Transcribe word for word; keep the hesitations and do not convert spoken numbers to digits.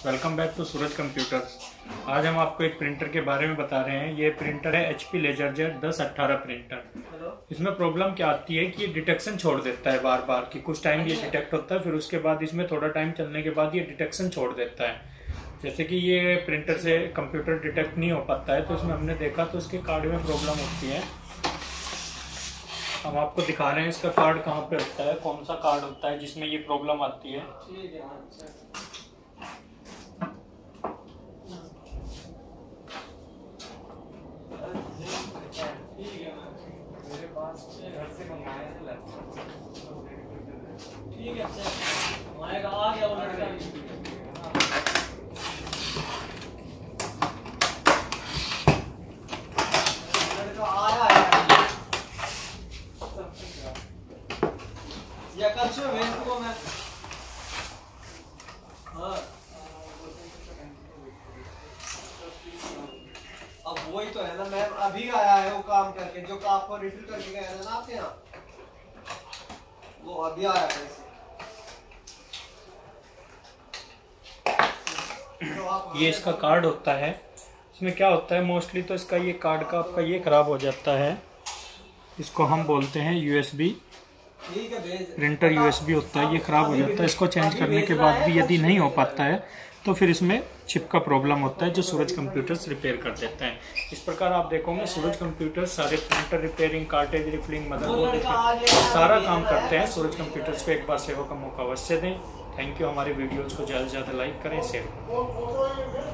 Welcome back to Suraj computers. आज हम आपको एक प्रिंटर के बारे में बता रहे हैं। ये प्रिंटर है एच पी लेजरजेट दस अट्ठारह प्रिंटर। इसमें प्रॉब्लम क्या आती है कि ये डिटेक्शन छोड़ देता है बार बार कि कुछ टाइम ये डिटेक्ट होता है, फिर उसके बाद इसमें थोड़ा टाइम चलने के बाद ये डिटेक्शन छोड़ देता है। जैसे कि ये प्रिंटर से कंप्यूटर डिटेक्ट नहीं हो पाता है, तो इसमें हमने देखा तो इसके कार्ड में प्रॉब्लम होती है। हम आपको दिखा रहे हैं इसका कार्ड कहाँ पे होता है, कौन सा कार्ड होता है जिसमें ये प्रॉब्लम आती है। ठीक है अच्छा हमारे आ गया वो लड़का लड़का आया है या कल से मैं को मैं हाँ अब वही तो है ना, मैं अभी आया है वो काम करके जो आपको रिफिल करके गया था ना आपके यहाँ, वो अभी आया है इसे। तो ये इसका कार्ड होता है। इसमें क्या होता है मोस्टली तो इसका ये कार्ड का आपका ये खराब हो जाता है। इसको हम बोलते हैं यूएसबी प्रिंटर यूएसबी होता है, ये खराब हो जाता है। इसको चेंज करने के बाद भी यदि नहीं हो पाता है तो फिर इसमें चिप का प्रॉब्लम होता है, जो सूरज कंप्यूटर्स रिपेयर कर देते हैं। इस प्रकार आप देखोगे सूरज कंप्यूटर्स सारे printer repairing, cartridge refilling, motherboard repair सारा काम करते हैं। सूरज कंप्यूटर्स को एक बार सेवा का मौका अवश्य दें। Thank you. हमारे वीडियोज़ को ज़्यादा से ज़्यादा लाइक करें, शेयर करें।